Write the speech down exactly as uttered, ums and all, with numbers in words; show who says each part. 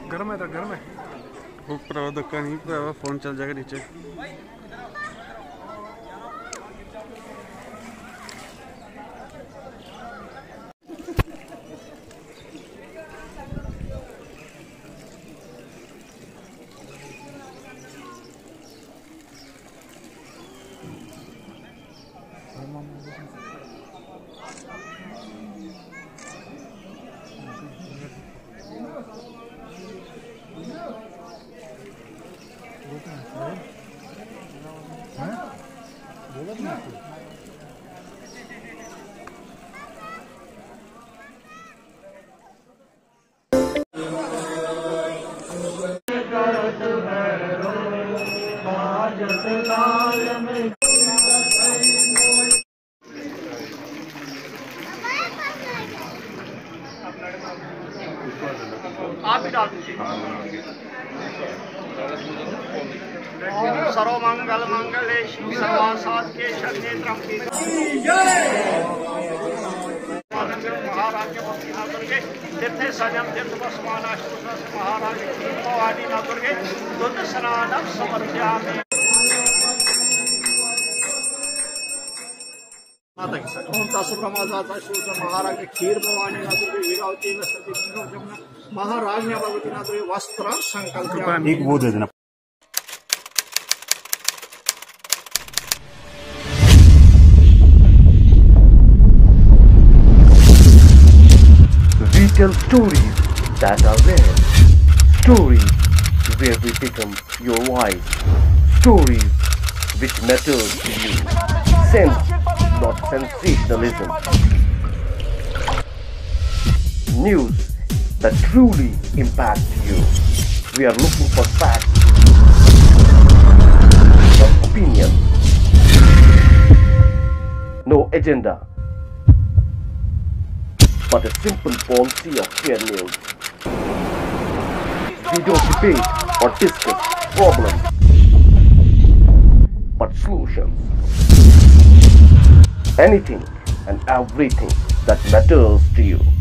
Speaker 1: गर्म है तो गर्म है।
Speaker 2: ऊपर धक्का नहीं पाया, फोन चल जाएगा नीचे।
Speaker 3: आप भी डाल दीजिए। सर्वमंगल मंगले शिव सर्वासाद के शरणेत्रम के महाराज के तीर्थ सजम तीर्थ बसमाना महाराज भवानी न दुर्गे दुध स्नान समर्पयामि। ओम तस्ब्रह्मजाता सूत्र महाराज खीर भवानी न दुर्गे वीरावती महाराज ने भगवती न दुर्गे वस्त्र संकल्प
Speaker 2: एक वो दे देना।
Speaker 4: We tell stories that are rare, stories where we become your voice, stories which matters to you, sense, not sensationalism, news that truly impact you. We are looking for facts, not opinion, no agenda, but a simple policy of fair news. We don't debate or discuss problems, but solutions. Anything and everything that matters to you.